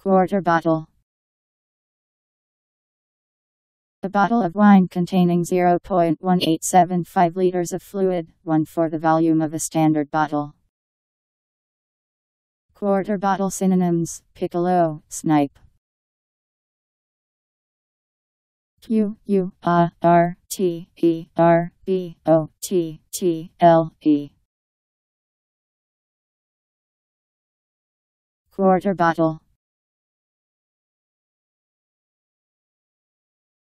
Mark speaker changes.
Speaker 1: Quarter bottle. A bottle of wine containing 0.1875 liters of fluid, 1/4 the volume of a standard bottle. Quarter bottle synonyms: piccolo, snipe. Quarterbottle. Quarter bottle.